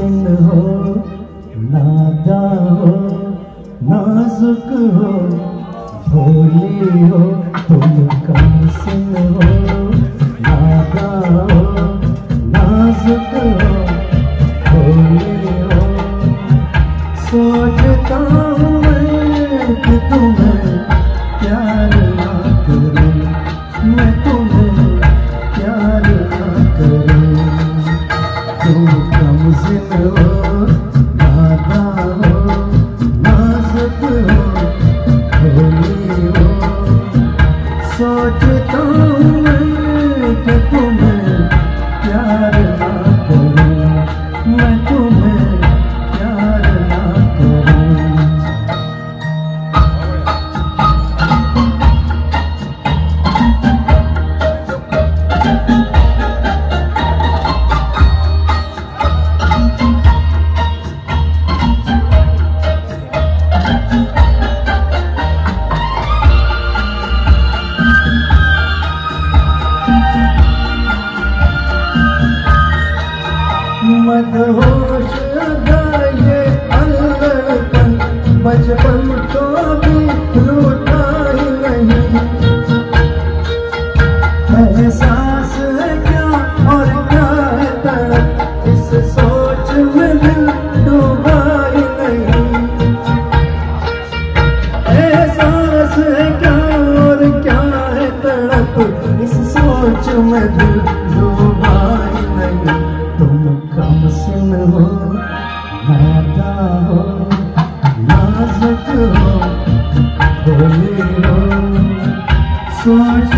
सिन हो, नादा हो, नाजुक हो, भोली हो, तुम कम सिन हो, नादा हो, नाजुक हो, भोली हो। सोचता हूँ मैं कि तुम्हें प्यार ना करूँ, मैं तुम्हें प्यार ना करूँ। तुम कम सिन हो, नादा हो, नाजुक हो, भोली हो। सोचता हूँ मैं कि तुम्हें प्यार ना करूँ, मैं तुम्हें प्यार ना करूँ। मदहोश अदा ये अल्लड़पन, बचपन को भी लूटा ही नहीं। एहसास है क्या और क्या है तड़प, इस सोच में दिल डूबा ही नहीं। एहसास है क्या और क्या है तड़प, इस सोच में दिल डूबा ही नहीं। तुम कम सिन हो, नादा हो, नाजुक हो, भोली हो। सोच